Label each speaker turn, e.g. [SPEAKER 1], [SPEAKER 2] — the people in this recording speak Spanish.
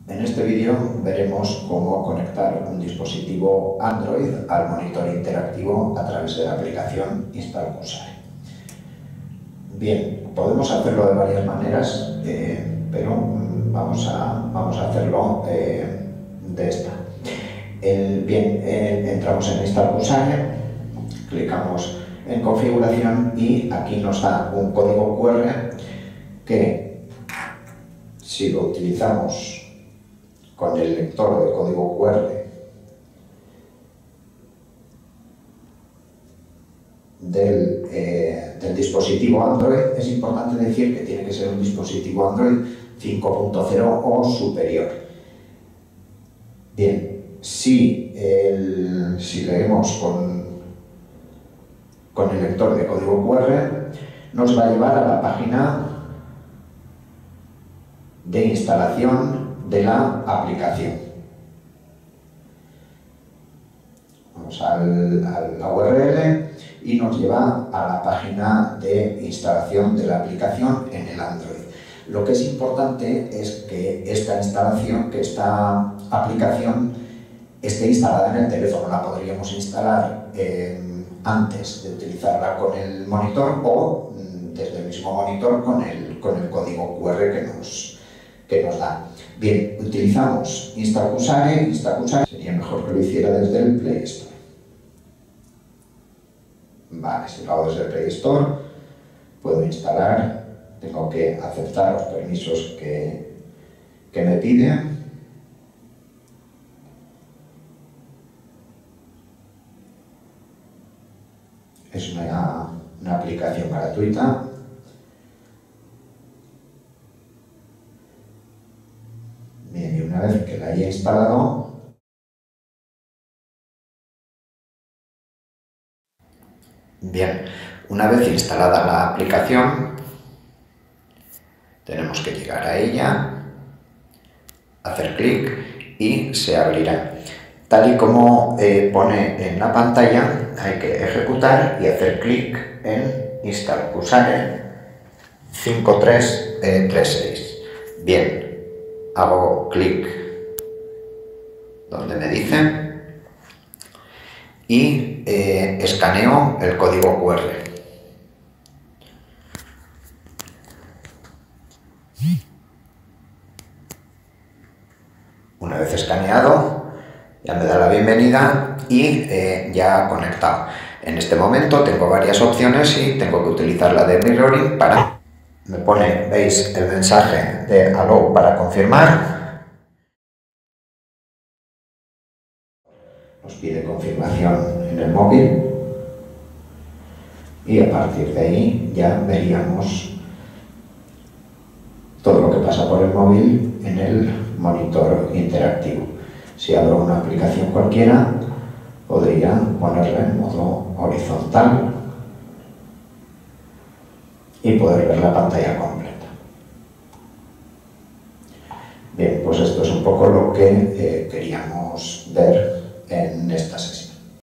[SPEAKER 1] En este vídeo veremos cómo conectar un dispositivo Android al monitor interactivo a través de la aplicación InstalCusare. Bien, podemos hacerlo de varias maneras, pero vamos a hacerlo de esta. Entramos en InstalCusare, clicamos en configuración y aquí nos da un código QR que, si lo utilizamos con el lector de código QR del dispositivo Android, es importante decir que tiene que ser un dispositivo Android 5.0 o superior. Bien, si leemos con el lector de código QR, nos va a llevar a la página de instalación de la aplicación. Vamos a la URL y nos lleva a la página de instalación de la aplicación en el Android. Lo que es importante es que esta instalación, que esta aplicación esté instalada en el teléfono. La podríamos instalar antes de utilizarla con el monitor o desde el mismo monitor con el código QR que nos da. Bien, utilizamos InstalCusare. Sería mejor que lo hiciera desde el Play Store. Vale, si lo hago desde el Play Store, puedo instalar, tengo que aceptar los permisos que me pide. Es una aplicación gratuita. Bien, y una vez que la haya instalado, una vez instalada la aplicación, tenemos que llegar a ella, hacer clic y se abrirá. Tal y como pone en la pantalla, hay que ejecutar y hacer clic en InstalCusare 5336. Bien, hago clic donde me dice y escaneo el código QR. Una vez escaneado, ya me da la bienvenida y ya conectado. En este momento tengo varias opciones y tengo que utilizar la de mirroring para... Me pone, veis, el mensaje de allow para confirmar. Nos pide confirmación en el móvil y a partir de ahí ya veríamos todo lo que pasa por el móvil en el monitor interactivo. Si abro una aplicación cualquiera, podría ponerla en modo horizontal y poder ver la pantalla completa. Bien, pues esto es un poco lo que queríamos ver